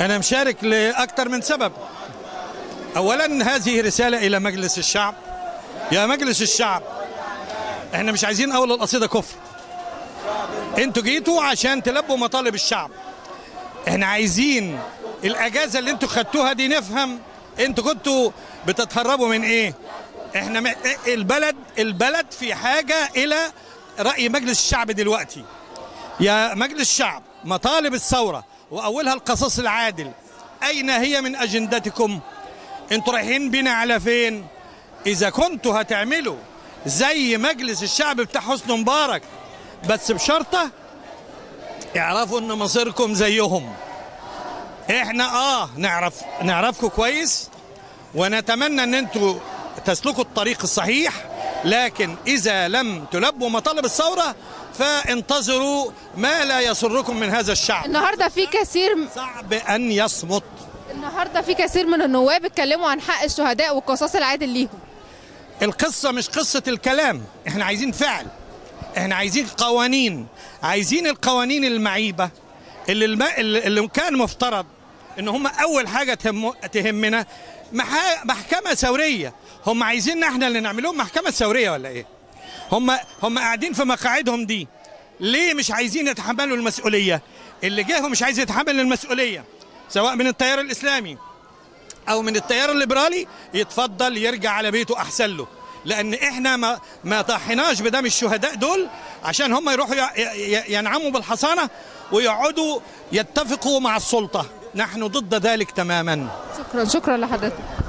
أنا مشارك لأكثر من سبب. أولا هذه رسالة إلى مجلس الشعب. يا مجلس الشعب، احنا مش عايزين أول القصيدة كفر. انتوا جيتوا عشان تلبوا مطالب الشعب. احنا عايزين الأجازة اللي انتوا خدتوها دي نفهم انتوا كنتوا بتتهربوا من ايه. احنا البلد في حاجة إلى رأي مجلس الشعب دلوقتي. يا مجلس الشعب، مطالب الثورة وأولها القصاص العادل أين هي من أجندتكم؟ انتوا رايحين بينا على فين؟ إذا كنتوا هتعملوا زي مجلس الشعب بتاع حسني مبارك بس بشرطة اعرفوا إن مصيركم زيهم. احنا نعرفكم كويس ونتمنى إن انتوا تسلكوا الطريق الصحيح، لكن إذا لم تلبوا مطالب الثورة فانتظروا ما لا يسركم من هذا الشعب. النهارده في كثير صعب أن يصمت. النهارده في كثير من النواب اتكلموا عن حق الشهداء والقصاص العادل ليهم. القصة مش قصة الكلام، احنا عايزين فعل. احنا عايزين قوانين، عايزين القوانين المعيبة اللي كان مفترض ان هم اول حاجة تهمنا محكمة ثورية. هم عايزيننا احنا اللي نعمل لهم محكمة ثورية ولا ايه؟ هم قاعدين في مقاعدهم دي، ليه مش عايزين يتحملوا المسؤولية؟ اللي جه مش عايز يتحمل المسؤولية سواء من التيار الإسلامي أو من التيار الليبرالي، يتفضل يرجع على بيته أحسن له، لأن إحنا ما طاحناش بدم الشهداء دول عشان هم يروحوا ينعموا بالحصانة ويقعدوا يتفقوا مع السلطة. نحن ضد ذلك تماما. شكرا لحضرتك.